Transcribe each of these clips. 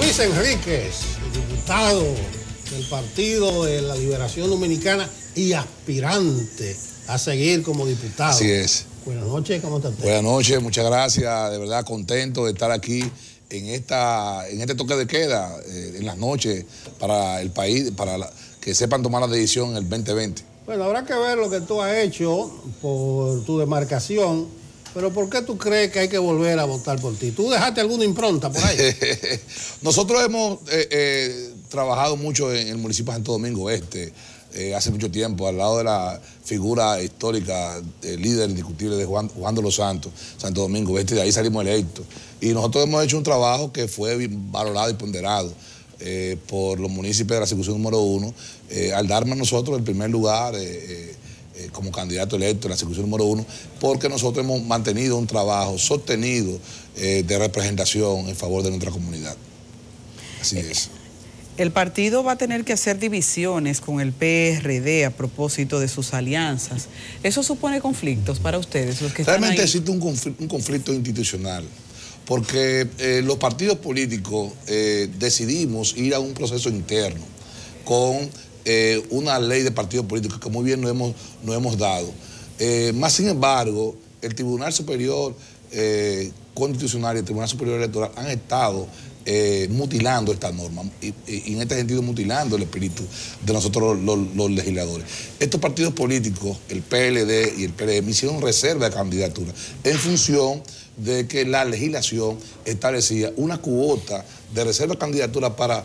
Luis Enríquez, diputado del Partido de la Liberación Dominicana y aspirante a seguir como diputado. Así es. Buenas noches, ¿cómo está usted? Buenas noches, muchas gracias. De verdad contento de estar aquí en este toque de queda en las noches para el país, que sepan tomar la decisión en el 2020. Bueno, habrá que ver lo que tú has hecho por tu demarcación, pero ¿por qué tú crees que hay que volver a votar por ti? ¿Tú dejaste alguna impronta por ahí? Nosotros hemos trabajado mucho en el municipio de Santo Domingo Este, hace mucho tiempo, al lado de la figura histórica, líder indiscutible de Juan de los Santos, Santo Domingo Este, de ahí salimos electos. Y nosotros hemos hecho un trabajo que fue valorado y ponderado por los municipios de la circunscripción número 1, al darme a nosotros el primer lugar como candidato electo en la circunscripción número 1, porque nosotros hemos mantenido un trabajo sostenido de representación en favor de nuestra comunidad. Así es. El partido va a tener que hacer divisiones con el PRD a propósito de sus alianzas. ¿Eso supone conflictos para ustedes, los que Realmente están ahí? existe un conflicto institucional, porque los partidos políticos decidimos ir a un proceso interno con una ley de partidos políticos que muy bien nos hemos dado. Más sin embargo, el Tribunal Superior Constitucional y el Tribunal Superior Electoral han estado mutilando esta norma y en este sentido mutilando el espíritu de nosotros los legisladores. Estos partidos políticos, el PLD y el PRM, hicieron reserva de candidatura en función de que la legislación establecía una cuota de reserva de candidatura para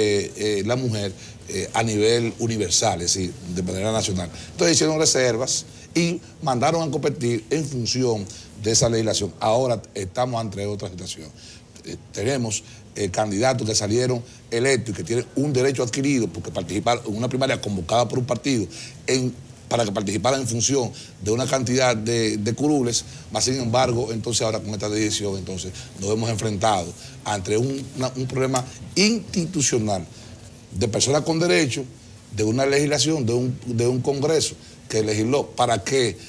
la mujer a nivel universal, es decir, de manera nacional. Entonces hicieron reservas y mandaron a competir en función de esa legislación. Ahora estamos ante otra situación. Tenemos candidatos que salieron electos y que tienen un derecho adquirido porque participaron en una primaria convocada por un partido para que participaran en función de una cantidad de curules, más sin embargo, entonces ahora con esta decisión, entonces nos hemos enfrentado ante un problema institucional de personas con derecho, de una legislación, de un Congreso que legisló para que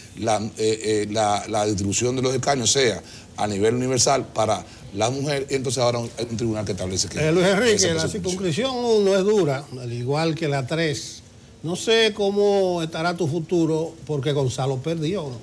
la distribución de los escaños sea a nivel universal para la mujer, y entonces ahora hay un tribunal que establece que... Luis Enrique, la circunscripción 1 es dura, al igual que la 3. No sé cómo estará tu futuro, porque Gonzalo perdió, ¿no?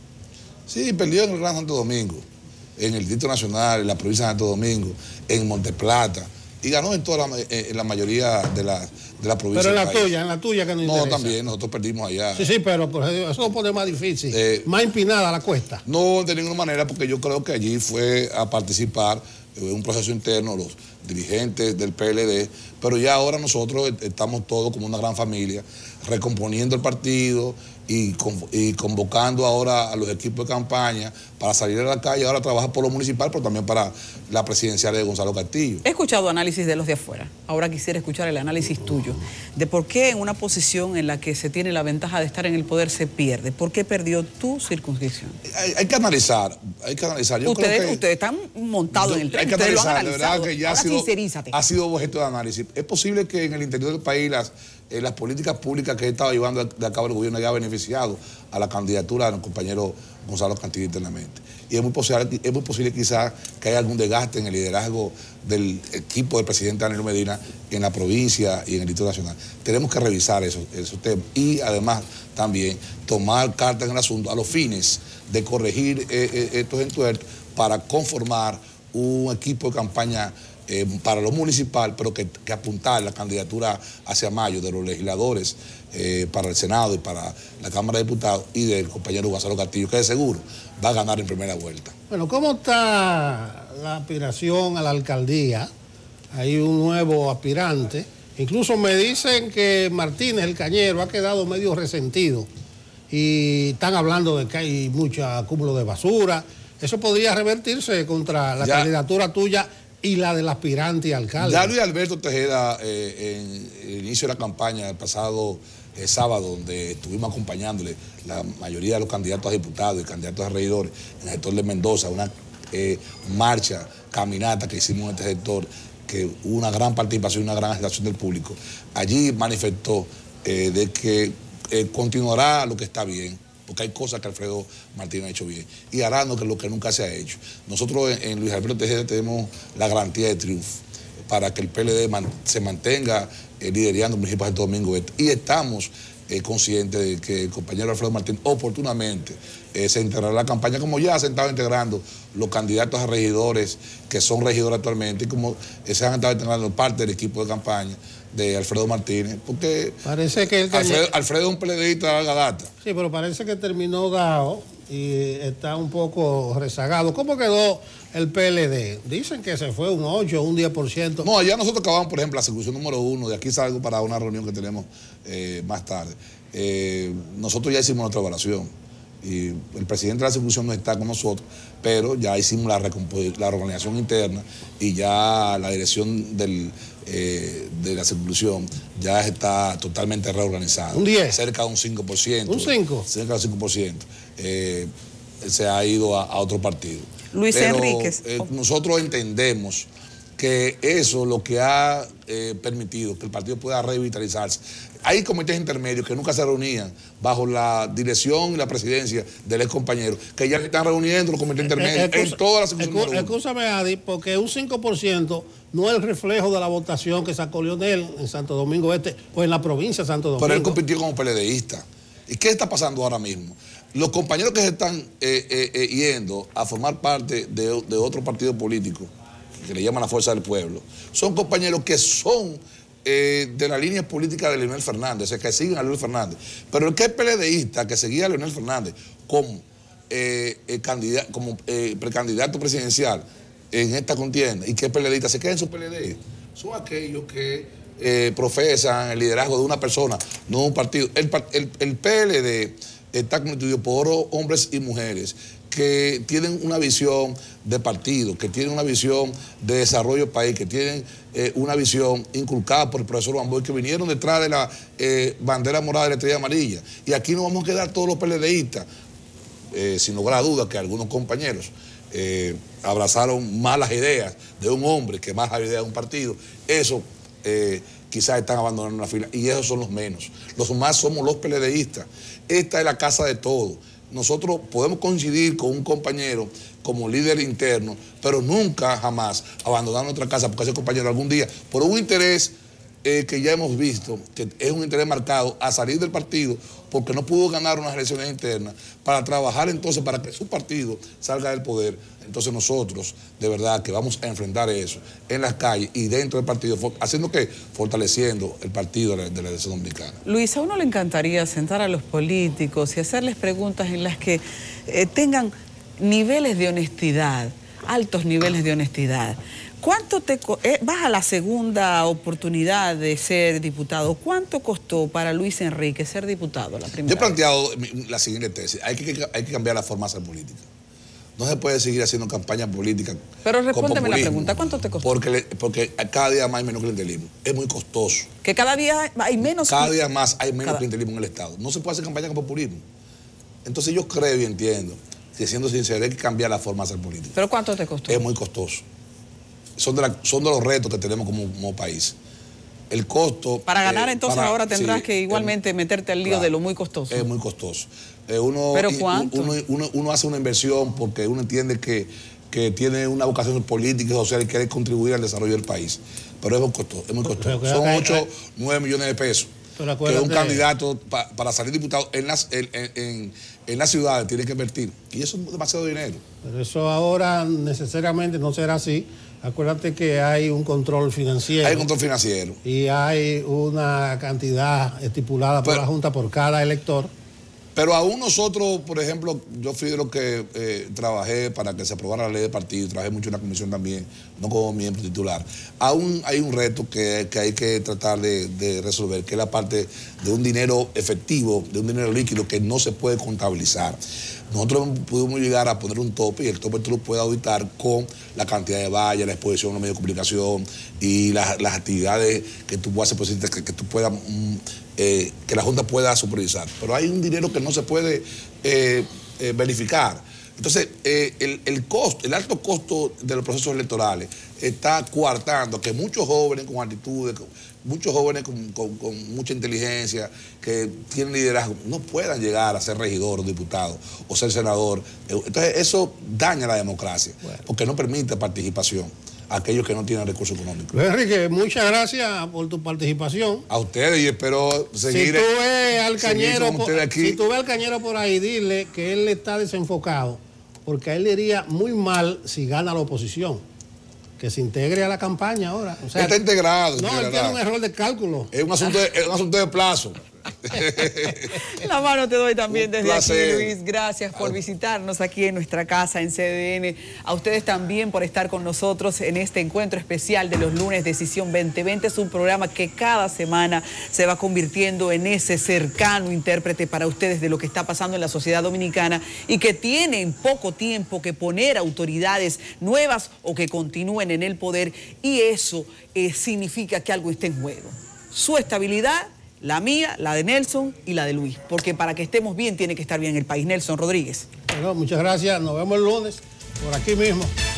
Sí, perdió en el Gran Santo Domingo, en el Distrito Nacional, en la provincia de Santo Domingo, en Monteplata, y ganó en la mayoría de la provincia. Pero en la tuya que no interesa. No, también, nosotros perdimos allá. Sí, pero eso lo pone más difícil, más empinada la cuesta. No, de ninguna manera, porque yo creo que allí fue a participar en un proceso interno los dirigentes del PLD, pero ya ahora nosotros estamos todos como una gran familia, recomponiendo el partido y convocando ahora a los equipos de campaña para salir a la calle, ahora trabajar por lo municipal, pero también para la presidencial de Gonzalo Castillo. He escuchado análisis de los de afuera, ahora quisiera escuchar el análisis tuyo, de por qué en una posición en la que se tiene la ventaja de estar en el poder se pierde. ¿Por qué perdió tu circunscripción? Hay que analizar. Yo ustedes, creo que ustedes están montados en el tren, ustedes lo han analizado. De verdad que ya ha sido objeto de análisis. Es posible que en el interior del país las políticas públicas que estaba llevando a cabo el gobierno haya beneficiado a la candidatura del compañero Gonzalo Castillo internamente. Y es muy posible quizás que haya algún desgaste en el liderazgo del equipo del presidente Danilo Medina en la provincia y en el Distrito Nacional. Tenemos que revisar esos temas y además también tomar cartas en el asunto a los fines de corregir estos entuertos para conformar un equipo de campaña para lo municipal, pero que apuntar la candidatura hacia mayo de los legisladores para el Senado y para la Cámara de Diputados y del compañero Gonzalo Castillo, que de seguro va a ganar en primera vuelta. Bueno, ¿cómo está la aspiración a la alcaldía? Hay un nuevo aspirante. Incluso me dicen que Martínez, el Cañero, ha quedado medio resentido y están hablando de que hay mucho acúmulo de basura. Eso podría revertirse contra la candidatura tuya y la del aspirante y alcalde. Ya Luis Alberto Tejeda, en el inicio de la campaña, el pasado sábado, donde estuvimos acompañándole la mayoría de los candidatos a diputados y candidatos a regidores en el sector de Mendoza, una marcha, caminata que hicimos en este sector, que hubo una gran participación y una gran agitación del público. Allí manifestó de que continuará lo que está bien, porque hay cosas que Alfredo Martínez ha hecho bien, y hará lo que nunca se ha hecho. Nosotros en Luis Alberto Tejeda tenemos la garantía de triunfo, para que el PLD se mantenga liderando el municipio de Santo Domingo Este. Y estamos conscientes de que el compañero Alfredo Martín oportunamente se integrará a la campaña, como ya se han estado integrando los candidatos a regidores que son regidores actualmente, y como se han estado integrando parte del equipo de campaña de Alfredo Martínez, porque parece que Alfredo es un PLDista de larga data. Sí, pero parece que terminó dado y está un poco rezagado. ¿Cómo quedó el PLD? Dicen que se fue un 8, un 10%. No, allá nosotros acabamos, por ejemplo, la circunscripción número 1, de aquí salgo para una reunión que tenemos más tarde. Nosotros ya hicimos nuestra evaluación y el presidente de la circunscripción no está con nosotros, pero ya hicimos la reorganización interna y ya la dirección de la circunscripción ya está totalmente reorganizada. ¿Un 10? Cerca de un 5%. ¿Un 5? Cerca de un 5%. Se ha ido a otro partido. Luis Enríquez. Nosotros entendemos que eso es lo que ha permitido que el partido pueda revitalizarse. Hay comités intermedios que nunca se reunían bajo la dirección y la presidencia del ex compañero, que ya se están reuniendo los comités intermedios en todas las circunstancias. Escúchame, Adi, porque un 5% no es el reflejo de la votación que sacó Leonel en Santo Domingo Este o en la provincia de Santo Domingo. Pero él compitió como PLDista. ¿Y qué está pasando ahora mismo? Los compañeros que se están yendo a formar parte de otro partido político, que le llaman la Fuerza del Pueblo, son compañeros que son de la línea política de Leonel Fernández, o sea, que siguen a Leonel Fernández. Pero el que es PLDista, que seguía a Leonel Fernández como precandidato presidencial en esta contienda, y que es PLDista, se queda en su PLD. Son aquellos que profesan el liderazgo de una persona, no de un partido. El PLD está constituido por hombres y mujeres que tienen una visión de partido, que tienen una visión de desarrollo del país, que tienen una visión inculcada por el profesor Bamboy, que vinieron detrás de la bandera morada de la estrella amarilla. Y aquí nos vamos a quedar todos los PLDistas, sin lugar a dudas que algunos compañeros abrazaron malas ideas de un hombre que más ideas de un partido. Eso quizás están abandonando la fila, y esos son los menos. Los más somos los PLDistas. Esta es la casa de todos. Nosotros podemos coincidir con un compañero como líder interno, pero nunca, jamás abandonar nuestra casa porque ese compañero algún día, por un interés que ya hemos visto, que es un interés marcado a salir del partido porque no pudo ganar unas elecciones internas, para trabajar entonces para que su partido salga del poder. Entonces nosotros, de verdad, que vamos a enfrentar eso en las calles y dentro del partido, haciendo que fortaleciendo el partido de la elección dominicana. Luis, a uno le encantaría sentar a los políticos y hacerles preguntas en las que tengan niveles de honestidad, altos niveles de honestidad. ¿Cuánto vas a la segunda oportunidad de ser diputado? ¿Cuánto costó para Luis Enrique ser diputado la primera Yo he planteado la siguiente tesis. Hay que cambiar la forma de hacer política. No se puede seguir haciendo campaña política. Pero respóndeme la pregunta, ¿cuánto te costó? Porque cada día más hay menos clientelismo. Es muy costoso. Que cada día hay menos... Cada día más hay menos clientelismo en el Estado. No se puede hacer campaña con populismo. Entonces yo creo y entiendo que, siendo sincero, hay que cambiar la forma de hacer política. ¿Pero cuánto te costó? Es muy costoso. Son de los retos que tenemos como país. El costo... Para ganar entonces ahora tendrás que igualmente meterte al lío, claro, de lo muy costoso. Es muy costoso. ¿Pero cuánto? Uno hace una inversión porque uno entiende que tiene una vocación política y social y quiere contribuir al desarrollo del país. Pero es muy costoso. Son 8, 9 millones de pesos. Que un candidato para salir diputado en las ciudades tiene que invertir. Y eso es demasiado dinero. Pero eso ahora necesariamente no será así. Acuérdate que hay un control financiero. Hay control financiero. Y hay una cantidad estipulada por la Junta por cada elector. Pero aún nosotros, por ejemplo, yo fui de los que trabajé para que se aprobara la ley de partido, trabajé mucho en la comisión también, no como miembro titular. Aún hay un reto que hay que tratar de resolver, que es la parte de un dinero efectivo, de un dinero líquido que no se puede contabilizar. Nosotros pudimos llegar a poner un tope, y el tope tú lo puedes auditar con la cantidad de vallas, la exposición en los medios de comunicación y las actividades que tú puedas hacer, que tú puedas... que la Junta pueda supervisar. Pero hay un dinero que no se puede verificar. Entonces, el alto costo de los procesos electorales está coartando que muchos jóvenes con actitudes, muchos jóvenes con mucha inteligencia, que tienen liderazgo, no puedan llegar a ser regidor o diputado o ser senador. Entonces, eso daña la democracia, porque no permite participación. aquellos que no tienen recursos económicos. Luis Enrique, muchas gracias por tu participación. A ustedes, y espero seguir. Si tú ves al Cañero, aquí. Si tú ves al Cañero por ahí, dile que él está desenfocado, porque a él le iría muy mal si gana la oposición. Que se integre a la campaña ahora. O sea, está integrado. No, él tiene un error de cálculo. Es un asunto de plazo. La mano te doy también desde aquí, placer. Luis. Gracias por visitarnos aquí en nuestra casa en CDN. A ustedes también por estar con nosotros en este encuentro especial de los lunes Decisión 2020. Es un programa que cada semana se va convirtiendo en ese cercano intérprete para ustedes de lo que está pasando en la sociedad dominicana y que tiene en poco tiempo que poner autoridades nuevas o que continúen en el poder, y eso significa que algo está en juego. Su estabilidad, la mía, la de Nelson y la de Luis, porque para que estemos bien tiene que estar bien el país. Nelson Rodríguez. Bueno, muchas gracias, nos vemos el lunes por aquí mismo.